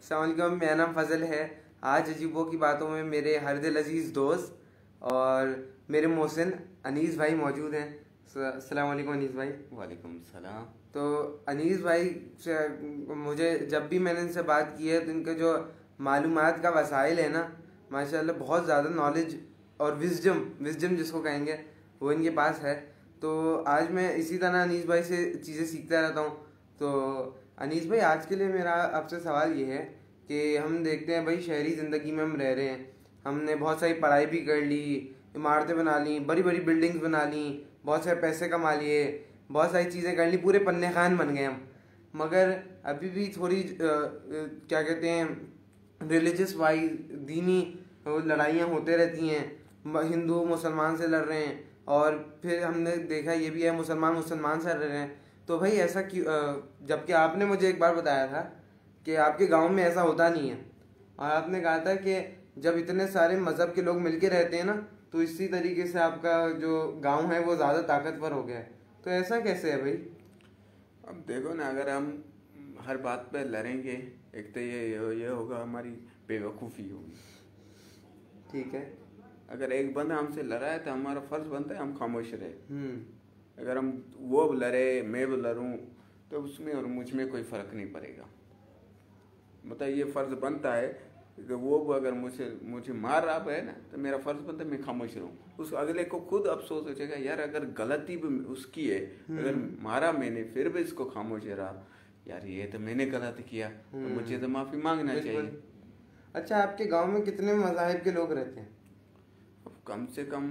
अस्सलाम वालेकुम, मेरा नाम फजल है। आज अजीबों की बातों में मेरे हर दिल अजीज़ दोस्त और मेरे मोहसिन अनीस भाई मौजूद हैं। अस्सलाम वालेकुम अनीस भाई। वालेकुम सलाम। तो अनीस भाई से मुझे जब भी मैंने इनसे बात की है तो इनके जो मालूमात का वसाइल है ना, माशाल्लाह बहुत ज़्यादा नॉलेज और विजडम जिसको कहेंगे वो इनके पास है। तो आज मैं इसी तरह अनीस भाई से चीज़ें सीखता रहता हूँ। तो अनीस भाई, आज के लिए मेरा आपसे सवाल ये है कि हम देखते हैं भाई, शहरी ज़िंदगी में हम रह रहे हैं, हमने बहुत सारी पढ़ाई भी कर ली, इमारतें बना ली, बड़ी बड़ी बिल्डिंग्स बना ली, बहुत सारे पैसे कमा लिए, बहुत सारी चीज़ें कर ली, पूरे पन्ने खान बन गए हम। मगर अभी भी थोड़ी क्या कहते हैं, रिलीजियस वाइज दीनी लड़ाइयाँ होते रहती हैं। हिंदू मुसलमान से लड़ रहे हैं और फिर हमने देखा ये भी है मुसलमान मुसलमान से लड़ रहे हैं। तो भाई ऐसा क्यों, जबकि आपने मुझे एक बार बताया था कि आपके गांव में ऐसा होता नहीं है, और आपने कहा था कि जब इतने सारे मज़हब के लोग मिलके रहते हैं ना, तो इसी तरीके से आपका जो गांव है वो ज़्यादा ताकतवर हो गया है। तो ऐसा कैसे है भाई? अब देखो ना, अगर हम हर बात पे लड़ेंगे, एक तो ये होगा, हमारी बेवकूफ़ी होगी। ठीक है। अगर एक बंदा हमसे लड़ा है तो हमारा फर्ज बनता है हम खामोश रहे। अगर हम वो लड़े, मैं भी लड़ूं, तो उसमें और मुझ में कोई फ़र्क नहीं पड़ेगा। मतलब ये फ़र्ज बनता है कि वो अगर मुझे मार रहा है ना, तो मेरा फ़र्ज बनता है मैं खामोश रहूं। उस अगले को खुद अफसोस हो जाएगा, यार अगर गलती भी उसकी है, अगर मारा मैंने फिर भी इसको खामोश रहा, यार ये तो मैंने गलत किया, तो मुझे तो माफ़ी मांगना चाहिए। अच्छा, आपके गांव में कितने मज़ाहिब के लोग रहते हैं? अब कम से कम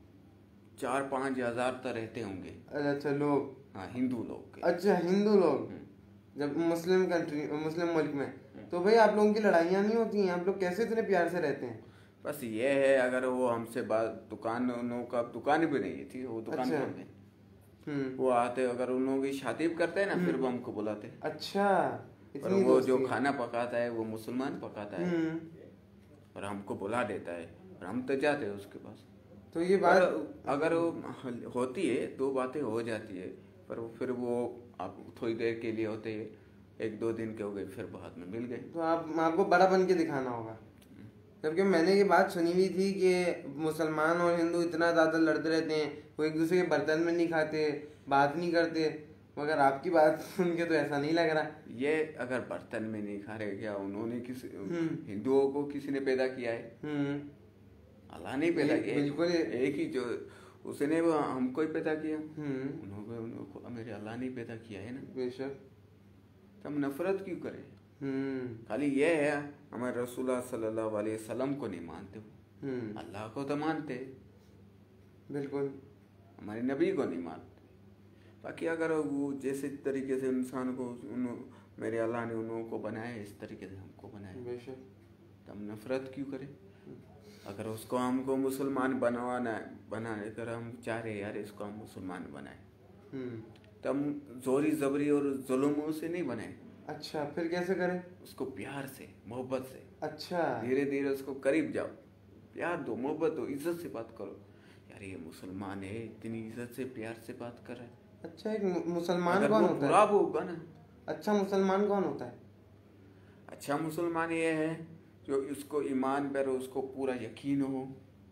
4-5 हज़ार तो रहते होंगे। अच्छा, लोग? हाँ, हिंदू लोग। अच्छा, हिंदू लोग। जब मुस्लिम कंट्री, मुस्लिम मुल्क में, तो भाई आप लोगों की लड़ाइयाँ नहीं होती हैं? आप लोग कैसे इतने प्यार से रहते हैं? बस ये है, अगर वो हमसे बात दुकान का दुकान भी नहीं थी, वो दुकान अच्छा। खोल दें, वो आते, अगर उन लोगों की शादी भी करते हैं ना, फिर वो हमको बुलाते। अच्छा, और वो जो खाना पकाता है वो मुसलमान पकाता है, और हमको बुला देता है, और हम तो जाते हैं उसके पास। तो ये बात अगर होती है, 2 बातें हो जाती है, पर फिर वो आप थोड़ी देर के लिए होते हैं, 1-2 दिन के हो गए, फिर बाद में मिल गए। तो आपको बड़ा बन के दिखाना होगा। जबकि मैंने ये बात सुनी हुई थी कि मुसलमान और हिंदू इतना ज़्यादा लड़ते रहते हैं, वो एक दूसरे के बर्तन में नहीं खाते, बात नहीं करते। मगर आपकी बात सुन के तो ऐसा नहीं लग रहा। ये अगर बर्तन में नहीं खा रहे, क्या उन्होंने किसी हिंदुओं को किसी ने पैदा किया है? अल्लाह ने पैदा किया। बिल्कुल। एक ही जो उसने वो हमको ही पैदा किया, उनको मेरे अल्लाह ने पैदा किया है ना। बेशक। तो हम नफरत क्यों करें? खाली ये है, हमारे रसूलुल्लाह सल्लल्लाहु अलैहि वसल्लम को नहीं मानते हो, अल्लाह को तो मानते। बिल्कुल। हमारे नबी को नहीं मानते। बाकी अगर वो जैसे तरीके से इंसान को मेरे अल्लाह ने उन लोगों को बनाया, इस तरीके से हमको बनाया, बेशक, तो हम नफरत क्यों करें? अगर उसको हमको मुसलमान बनाने कर हम चाह रहे यार इसको हम मुसलमान बनाए, तो हम जोरी जबरी और जुल्मों से नहीं बनाए। अच्छा, फिर कैसे करें? उसको प्यार से, मोहब्बत से। अच्छा, धीरे धीरे उसको करीब जाओ, प्यार दो, मोहब्बत दो, इज्जत से बात करो। यार ये मुसलमान है, इतनी इज्जत से प्यार से बात कर रहा है। अच्छा, एक मुसलमान कौन होता है? बुरा होगा ना। अच्छा, मुसलमान कौन होता है? अच्छा मुसलमान ये है जो इसको ईमान पर उसको पूरा यकीन हो,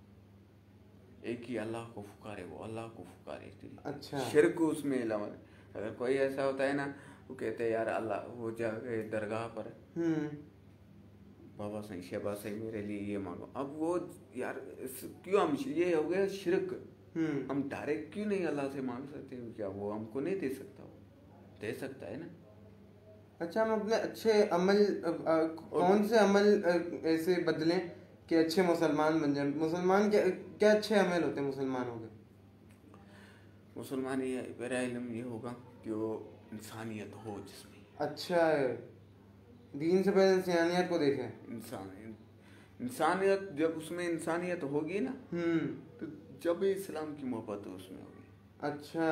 एक ही अल्लाह को पुकारे, वो अल्लाह को पुकारे। अच्छा। शिर्क उसमें अलावा। अगर कोई ऐसा होता है ना, वो कहते हैं यार अल्लाह, वो जाके दरगाह पर बाबा सही शहबाज सही मेरे लिए ये मांगो, अब वो यार क्यों हम, ये हो गया शिर्क। हम डायरेक्ट क्यों नहीं अल्लाह से मांग सकते? क्या वो हमको नहीं दे सकता? वो दे सकता है ना। अच्छा, हम अपने अच्छे अमल कौन से अमल ऐसे बदलें कि अच्छे मुसलमान बन जाए? मुसलमान क्या अच्छे अमल होते हैं मुसलमानों के? मुसलमान ये मेरा इल्म ये होगा कि वो इंसानियत हो जिसमें। अच्छा, दीन से पहले इंसानियत को देखें। इंसानियत जब उसमें इंसानियत होगी ना, तो जब इस्लाम की मोहब्बत उसमें होगी। अच्छा।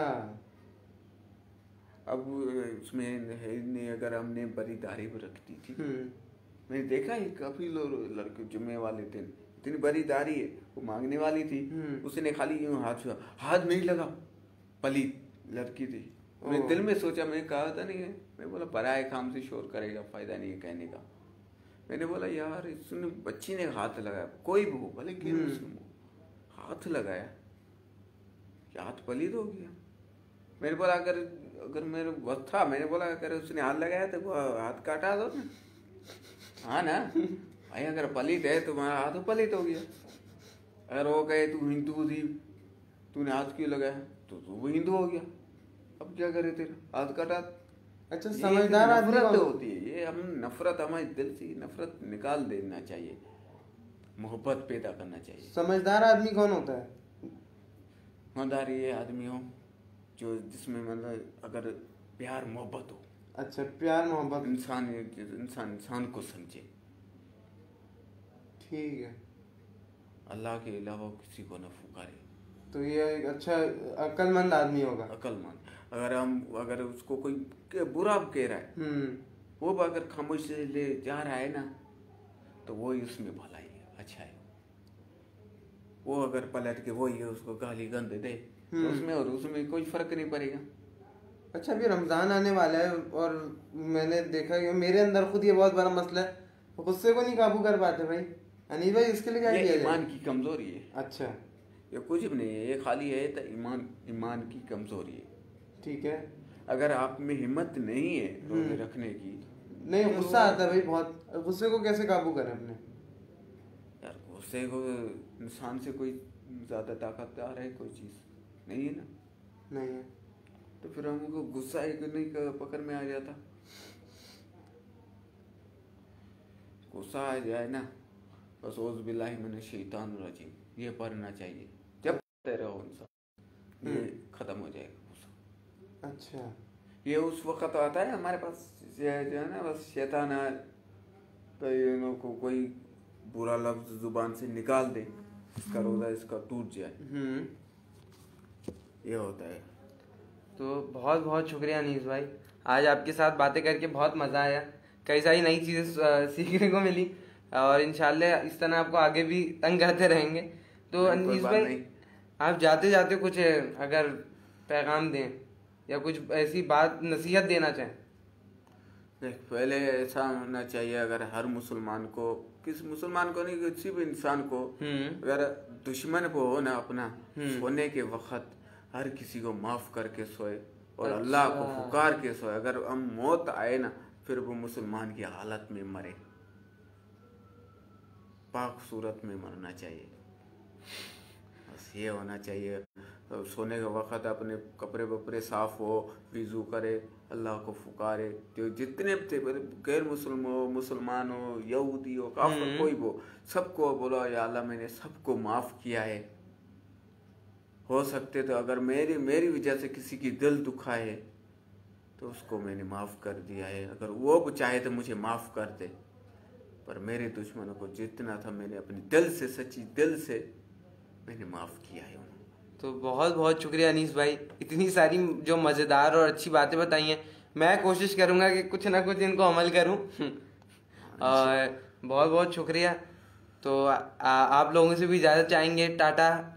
अब उसमें है नहीं, अगर हमने बड़ी दाढ़ी भी रख दी थी, मैंने देखा है काफी लोग लड़के जुम्मे वाले दिन इतनी बड़ी दाढ़ी है, वो मांगने वाली थी, उसने खाली यूं हाथ छुआ, हाथ नहीं लगा, पलीत लड़की थी। मैं दिल में सोचा, मैं कहा था नहीं है, मैं बोला पराए काम से शोर करेगा, फायदा नहीं है कहने का। मैंने बोला यार इसने बच्ची ने हाथ लगाया, कोई भी हो भले कि हाथ लगाया, क्या हाथ पलीद हो गया। मैंने बोला अगर मेरे बस था, मैंने बोला अगर उसने हाथ लगाया तो हाथ काटा दो ना। हाँ ना भाई, अगर पलित है तो तुम्हारा हाथ पलित हो गया। अगर वो कहे तू हिंदू थी, तूने हाथ क्यों लगाया, तो वो हिंदू हो गया, अब क्या करे तेरा हाथ काटा। अच्छा, समझदार आदमी नफरत होती है ये, हम नफरत हमारे दिल से नफरत निकाल देना चाहिए, मोहब्बत पैदा करना चाहिए। समझदार आदमी कौन होता है? समझदार ये आदमी हो जो जिसमें मतलब अगर प्यार मोहब्बत हो। अच्छा, प्यार मोहब्बत, इंसान को समझे। ठीक है। अल्लाह के अलावा किसी को न पुकारे, तो ये एक अच्छा अक्लमंद आदमी होगा। अक्लमंद। अगर उसको कोई बुरा कह रहा है, वो अगर खामोश ले जा रहा है ना, तो वो ही उसमें भलाई है, अच्छा है। वो अगर पलट के वो ही उसको गाली गंद दे तो उसमें और उसमें कोई फर्क नहीं पड़ेगा। अच्छा, अभी रमजान आने वाला है और मैंने देखा कि मेरे अंदर खुद ये बहुत बड़ा मसला है, गुस्से को नहीं काबू कर पाते भाई। अनिल भाई, इसके लिए क्या किया जाए? ईमान की कमजोरी है। अच्छा, ये कुछ भी नहीं है, ये खाली है तो ईमान की कमजोरी है। ठीक है। अगर आप में हिम्मत नहीं है रोजे रखने की, नहीं, गुस्सा आता है भाई बहुत। गुस्से को कैसे काबू करें अपने? यार गुस्से को इंसान से कोई ज्यादा ताकतदार है कोई चीज नहीं है ना। नहीं है तो फिर हमको गुस्सा एक नहीं पकड़ में आ जाता। गुस्सा आ जाए ना, बस औज़ बिल्लाहि मिनश शैतानिर रजीम ये पढ़ना चाहिए। जब पढ़ते रहो इंसान, ये खत्म हो जाएगा गुस्सा। अच्छा, ये उस वक्त आता है हमारे पास जो है ना, बस शैतान आए तो इन को कोई बुरा लफ्ज जुबान से निकाल दे, इसका रोजा इसका टूट जाए, ये होता है। तो बहुत बहुत शुक्रिया अनीस भाई, आज आपके साथ बातें करके बहुत मज़ा आया, कई सारी नई चीज़ें सीखने को मिली और इंशाल्लाह इस तरह आपको आगे भी तंग करते रहेंगे। तो अनीस भाई, आप जाते जाते कुछ अगर पैगाम दें या कुछ ऐसी बात नसीहत देना चाहें? देख, पहले ऐसा होना चाहिए, अगर हर मुसलमान को, किस मुसलमान को नहीं, किसी भी इंसान को, अगर दुश्मन को हो ना अपना, सोने के वक्त हर किसी को माफ करके सोए और अल्लाह को पुकार के सोए। अगर हम मौत आए ना, फिर वो मुसलमान की हालत में मरे, पाक सूरत में मरना चाहिए, बस ये होना चाहिए। सोने के वक्त अपने कपड़े वपड़े साफ हो, विजू करे, अल्लाह को पुकारे। तो जितने थे गैर मुसलमान हो, यहूदी हो, काफिर कोई हो, सबको बोलो या अल्लाह मैंने सबको माफ किया है। हो सकते तो अगर मेरी वजह से किसी की दिल दुखा है तो उसको मैंने माफ कर दिया है, अगर वो चाहे तो मुझे माफ कर दे, पर मेरे दुश्मनों को जितना था मैंने अपने दिल से, सच्ची दिल से मैंने माफ किया है उन्हें। तो बहुत बहुत शुक्रिया अनीस भाई, इतनी सारी जो मज़ेदार और अच्छी बातें बताई हैं। मैं कोशिश करूँगा कि कुछ ना कुछ इनको अमल करूँ और बहुत बहुत शुक्रिया। तो आप लोगों से भी इजाज़त चाहेंगे, टाटा।